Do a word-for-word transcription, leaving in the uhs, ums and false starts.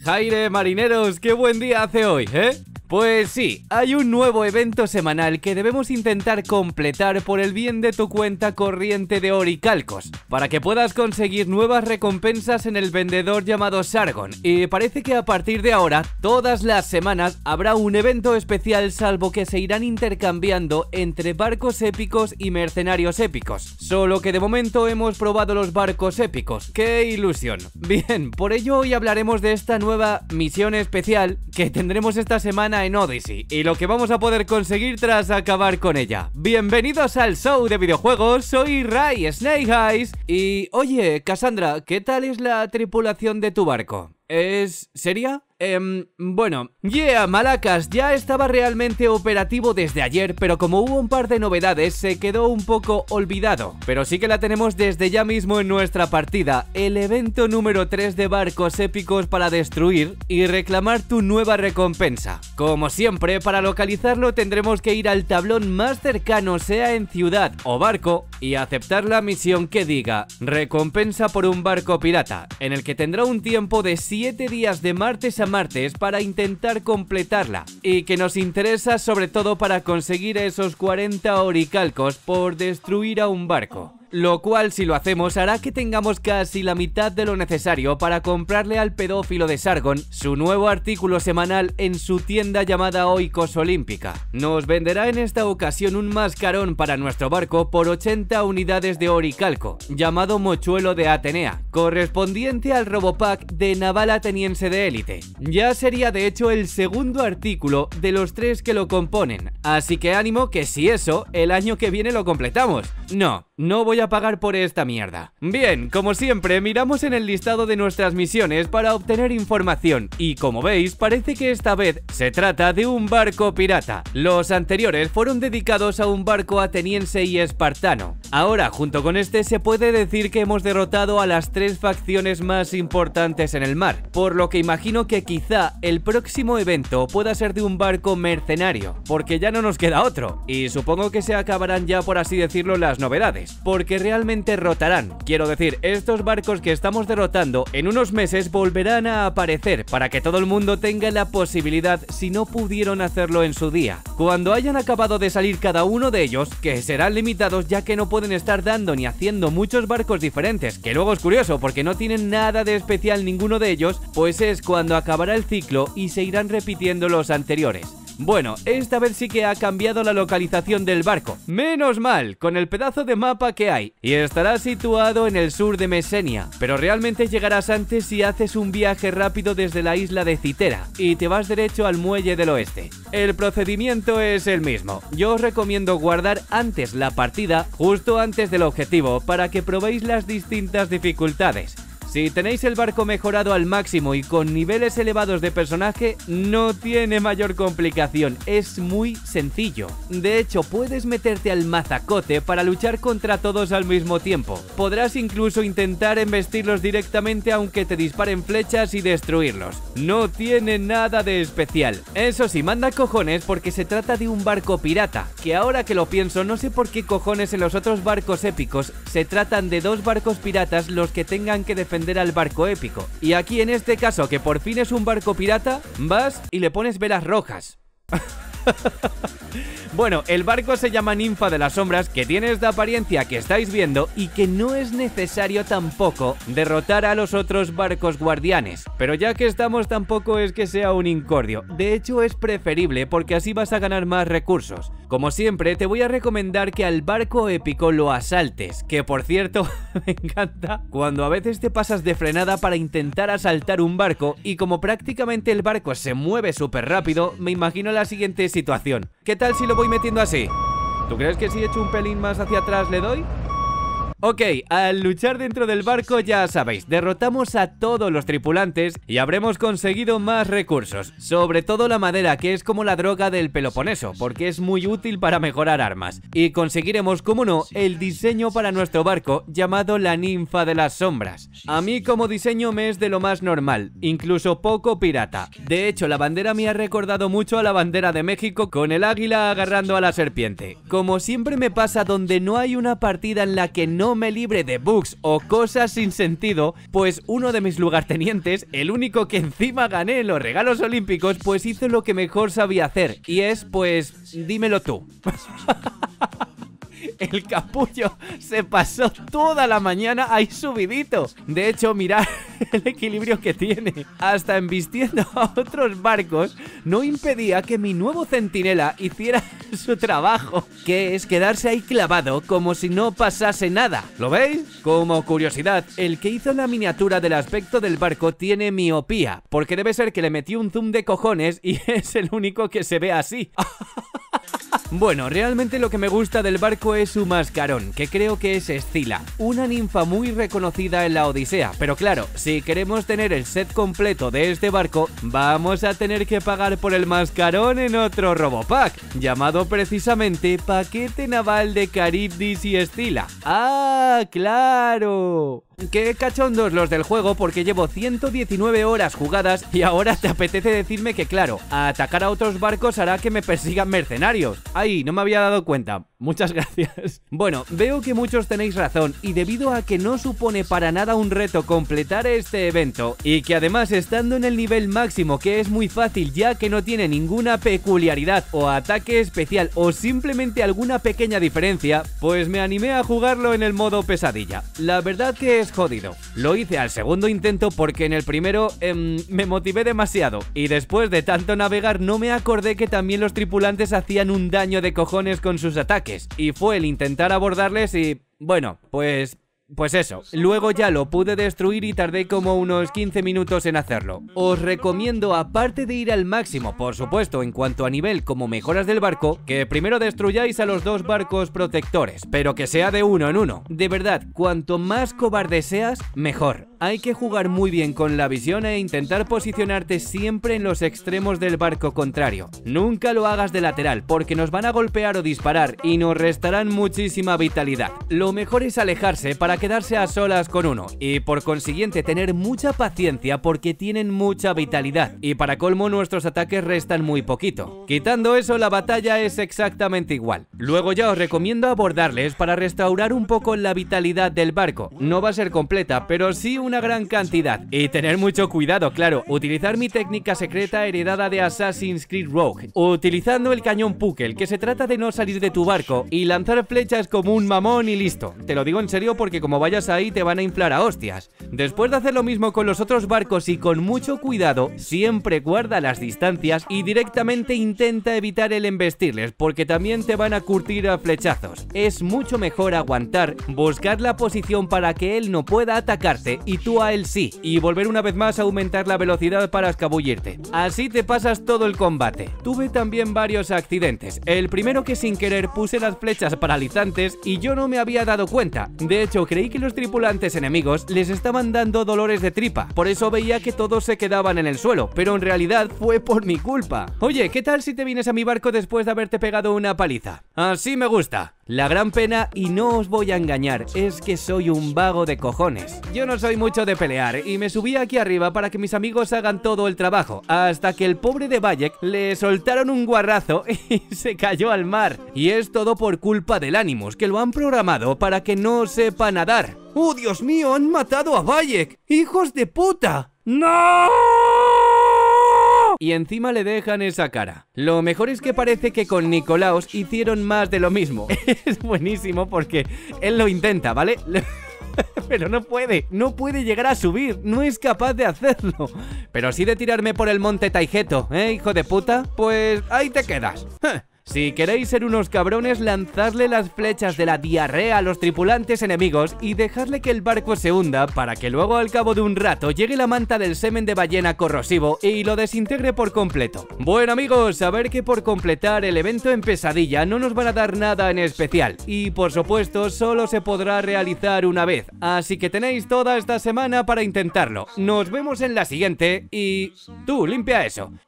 Jaire, marineros, qué buen día hace hoy, ¿eh? Pues sí, hay un nuevo evento semanal que debemos intentar completar por el bien de tu cuenta corriente de Oricalcos, para que puedas conseguir nuevas recompensas en el vendedor llamado Sargon. Y parece que a partir de ahora, todas las semanas, habrá un evento especial, salvo que se irán intercambiando entre barcos épicos y mercenarios épicos. Solo que de momento hemos probado los barcos épicos. ¡Qué ilusión! Bien, por ello hoy hablaremos de esta nueva misión especial que tendremos esta semana en Odyssey y lo que vamos a poder conseguir tras acabar con ella. Bienvenidos al show de videojuegos, soy Ray Snake Eyes y oye, Cassandra, ¿qué tal es la tripulación de tu barco? ¿Es seria? Eh, bueno, yeah, Malacas ya estaba realmente operativo desde ayer, pero como hubo un par de novedades se quedó un poco olvidado. Pero sí que la tenemos desde ya mismo en nuestra partida, el evento número tres de barcos épicos para destruir y reclamar tu nueva recompensa. Como siempre, para localizarlo tendremos que ir al tablón más cercano, sea en ciudad o barco, y aceptar la misión que diga recompensa por un barco pirata, en el que tendrá un tiempo de siete días de martes a martes para intentar completarla, y que nos interesa sobre todo para conseguir esos cuarenta oricalcos por destruir a un barco. Lo cual, si lo hacemos, hará que tengamos casi la mitad de lo necesario para comprarle al pedófilo de Sargon su nuevo artículo semanal en su tienda llamada Oikos Olímpica. Nos venderá en esta ocasión un mascarón para nuestro barco por ochenta unidades de oricalco, llamado Mochuelo de Atenea, correspondiente al Robopack de Naval Ateniense de Élite. Ya sería de hecho el segundo artículo de los tres que lo componen, así que ánimo que si eso, el año que viene lo completamos. No, no voy a pagar por esta mierda. Bien, como siempre, miramos en el listado de nuestras misiones para obtener información y como veis, parece que esta vez se trata de un barco pirata. Los anteriores fueron dedicados a un barco ateniense y espartano. Ahora, junto con este, se puede decir que hemos derrotado a las tres facciones más importantes en el mar, por lo que imagino que quizá el próximo evento pueda ser de un barco mercenario, porque ya no nos queda otro, y supongo que se acabarán ya, por así decirlo, las novedades, porque que realmente rotarán. Quiero decir, estos barcos que estamos derrotando en unos meses volverán a aparecer para que todo el mundo tenga la posibilidad, si no pudieron hacerlo en su día. Cuando hayan acabado de salir cada uno de ellos, que serán limitados ya que no pueden estar dando ni haciendo muchos barcos diferentes, que luego es curioso porque no tienen nada de especial ninguno de ellos, pues es cuando acabará el ciclo y se irán repitiendo los anteriores. Bueno, esta vez sí que ha cambiado la localización del barco, menos mal, con el pedazo de mapa que hay, y estará situado en el sur de Mesenia, pero realmente llegarás antes si haces un viaje rápido desde la isla de Citera y te vas derecho al muelle del oeste. El procedimiento es el mismo, yo os recomiendo guardar antes la partida, justo antes del objetivo, para que probéis las distintas dificultades. Si tenéis el barco mejorado al máximo y con niveles elevados de personaje, no tiene mayor complicación, es muy sencillo. De hecho, puedes meterte al mazacote para luchar contra todos al mismo tiempo. Podrás incluso intentar embestirlos directamente aunque te disparen flechas y destruirlos. No tiene nada de especial. Eso sí, manda cojones porque se trata de un barco pirata, que ahora que lo pienso, no sé por qué cojones en los otros barcos épicos se tratan de dos barcos piratas los que tengan que defender al barco épico, y aquí en este caso que por fin es un barco pirata, vas y le pones velas rojas. Bueno, el barco se llama Ninfa de las Sombras, que tiene esta apariencia que estáis viendo y que no es necesario tampoco derrotar a los otros barcos guardianes, pero ya que estamos tampoco es que sea un incordio, de hecho es preferible porque así vas a ganar más recursos. Como siempre te voy a recomendar que al barco épico lo asaltes, que por cierto me encanta cuando a veces te pasas de frenada para intentar asaltar un barco y como prácticamente el barco se mueve súper rápido, me imagino la siguiente situación. ¿Qué tal si lo voy metiendo así? ¿Tú crees que si echo un pelín más hacia atrás le doy? Ok, al luchar dentro del barco ya sabéis, derrotamos a todos los tripulantes y habremos conseguido más recursos, sobre todo la madera, que es como la droga del Peloponeso, porque es muy útil para mejorar armas, y conseguiremos, como no, el diseño para nuestro barco llamado la Ninfa de las Sombras. A mí como diseño me es de lo más normal, incluso poco pirata. De hecho, la bandera me ha recordado mucho a la bandera de México con el águila agarrando a la serpiente. Como siempre me pasa donde no hay una partida en la que no no me libre de bugs o cosas sin sentido, pues uno de mis lugartenientes, el único que encima gané en los regalos olímpicos, pues hizo lo que mejor sabía hacer, y es, pues, dímelo tú. El capullo se pasó toda la mañana ahí subidito. De hecho, mirad el equilibrio que tiene. Hasta embistiendo a otros barcos no impedía que mi nuevo centinela hiciera su trabajo, que es quedarse ahí clavado como si no pasase nada. ¿Lo veis? Como curiosidad, el que hizo la miniatura del aspecto del barco tiene miopía, porque debe ser que le metió un zoom de cojones y es el único que se ve así. Bueno, realmente lo que me gusta del barco es su mascarón, que creo que es Escila, una ninfa muy reconocida en la Odisea. Pero claro, si queremos tener el set completo de este barco, vamos a tener que pagar por el mascarón en otro Robopack, llamado precisamente Paquete Naval de Caribdis y Escila. ¡Ah, claro! Qué cachondos los del juego, porque llevo ciento diecinueve horas jugadas y ahora te apetece decirme que, claro, atacar a otros barcos hará que me persigan mercenarios. Ay, no me había dado cuenta. Muchas gracias. Bueno, veo que muchos tenéis razón, y debido a que no supone para nada un reto completar este evento, y que además estando en el nivel máximo, que es muy fácil ya que no tiene ninguna peculiaridad o ataque especial o simplemente alguna pequeña diferencia, pues me animé a jugarlo en el modo pesadilla. La verdad que es jodido. Lo hice al segundo intento porque en el primero eh, me motivé demasiado, y después de tanto navegar no me acordé que también los tripulantes hacían un daño de cojones con sus ataques, y fue el intentar abordarles y, bueno, pues... Pues eso, luego ya lo pude destruir y tardé como unos quince minutos en hacerlo. Os recomiendo, aparte de ir al máximo, por supuesto, en cuanto a nivel como mejoras del barco, que primero destruyáis a los dos barcos protectores, pero que sea de uno en uno. De verdad, cuanto más cobarde seas, mejor. Hay que jugar muy bien con la visión e intentar posicionarte siempre en los extremos del barco contrario. Nunca lo hagas de lateral, porque nos van a golpear o disparar y nos restarán muchísima vitalidad. Lo mejor es alejarse para quedarse a solas con uno, y por consiguiente tener mucha paciencia porque tienen mucha vitalidad, y para colmo nuestros ataques restan muy poquito. Quitando eso, la batalla es exactamente igual. Luego ya os recomiendo abordarles para restaurar un poco la vitalidad del barco. No va a ser completa, pero sí una gran cantidad, y tener mucho cuidado, claro, utilizar mi técnica secreta heredada de Assassin's Creed Rogue, utilizando el cañón Pukel, que se trata de no salir de tu barco y lanzar flechas como un mamón y listo. Te lo digo en serio porque como vayas ahí te van a inflar a hostias. Después de hacer lo mismo con los otros barcos y con mucho cuidado, siempre guarda las distancias y directamente intenta evitar el embestirles, porque también te van a curtir a flechazos. Es mucho mejor aguantar, buscar la posición para que él no pueda atacarte y tú a él sí, y volver una vez más a aumentar la velocidad para escabullirte. Así te pasas todo el combate. Tuve también varios accidentes. El primero, que sin querer puse las flechas paralizantes y yo no me había dado cuenta. De hecho, creí que los tripulantes enemigos les estaban dando dolores de tripa, por eso veía que todos se quedaban en el suelo, pero en realidad fue por mi culpa. Oye, ¿qué tal si te vienes a mi barco después de haberte pegado una paliza? Así me gusta. La gran pena, y no os voy a engañar, es que soy un vago de cojones. Yo no soy mucho de pelear y me subí aquí arriba para que mis amigos hagan todo el trabajo, hasta que el pobre de Bayek le soltaron un guarrazo y se cayó al mar. Y es todo por culpa del Animus, que lo han programado para que no sepa nadar. ¡Oh, Dios mío! ¡Han matado a Bayek! ¡Hijos de puta! ¡No! Y encima le dejan esa cara. Lo mejor es que parece que con Nicolaos hicieron más de lo mismo. Es buenísimo porque él lo intenta, ¿vale? Pero no puede, no puede llegar a subir, no es capaz de hacerlo. Pero sí de tirarme por el monte Taigeto, ¿eh, hijo de puta? Pues ahí te quedas. Si queréis ser unos cabrones, lanzadle las flechas de la diarrea a los tripulantes enemigos y dejadle que el barco se hunda para que luego al cabo de un rato llegue la manta del semen de ballena corrosivo y lo desintegre por completo. Bueno amigos, saber que por completar el evento en pesadilla no nos van a dar nada en especial y por supuesto solo se podrá realizar una vez, así que tenéis toda esta semana para intentarlo. Nos vemos en la siguiente y... tú, limpia eso.